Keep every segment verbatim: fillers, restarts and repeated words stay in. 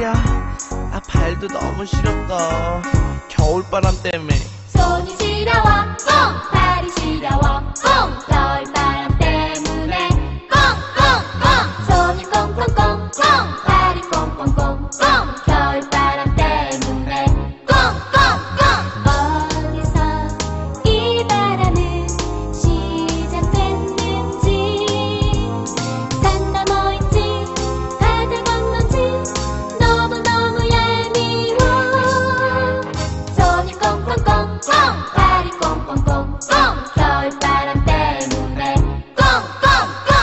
시려. 아 발도 너무 시렵다. 겨울바람 때문에 손이 시려워 꽁 발이 시려워 꽁 겨울바람 때문에 꽁꽁꽁 손이 꽁꽁꽁 꽁 발이 꽁꽁꽁 꽁 겨울바람 때문에 꽁꽁꽁 어디서 이 바람은 시작됐는지 산 넘어 있지 바다 건너지 너무너무 얄미워 손이 꽁꽁꽁 꽁 발이 꽁꽁꽁 꽁 겨울바람 때문에 꽁꽁꽁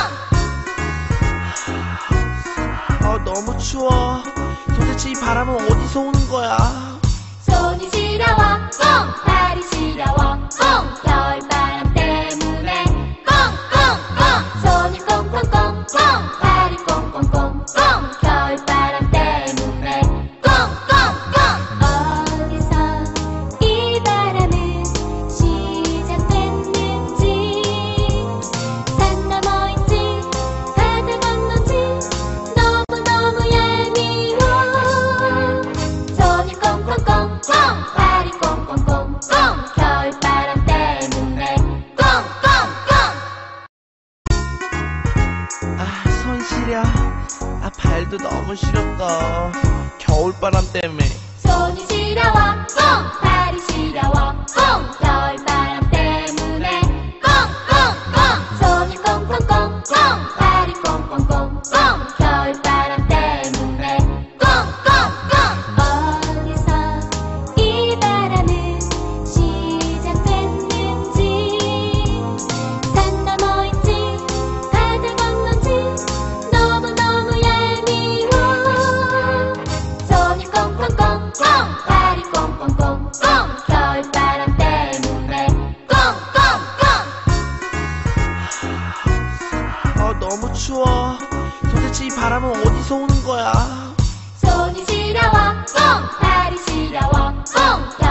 아 너무 추워. 도대체 이 바람은 어디서 오는 거야? 손이 시려워 꽁 발이 시려워 꽁 겨울바람 때문에 꽁꽁꽁 손이 꽁꽁꽁 꽁 발이 꽁꽁꽁 꽁 겨울바람 때문에 꽁꽁꽁 어디서 이 바람은 시작됐는지 산 넘어 있지 바다 건너지 너무너무 얄미워 손이 꽁꽁꽁 꽁 발이 꽁꽁꽁 꽁 겨울바람 때문에 꽁꽁꽁 아 손 시려. 아 발도 너무 시렵다. 겨울바람 때문에 손이 시려워 꽁 발이 시려워 꽁 겨울바람 때문에 꽁꽁꽁 손이 꽁꽁꽁 꽁 발이 꽁꽁꽁 꽁 겨울바람 때문에 꽁꽁꽁 어디서 이 바람은 시작됐는지 산 넘어 있지 바다 건너지 너무너무 얄미워 손이 꽁꽁꽁 꽁 발이 꽁꽁꽁 꽁 겨울바람 때문에 꽁꽁꽁 아 너무 추워. 도대체 이 바람은 어디서 오는 거야? 손이 시려워 꽁 발이 시려워 꽁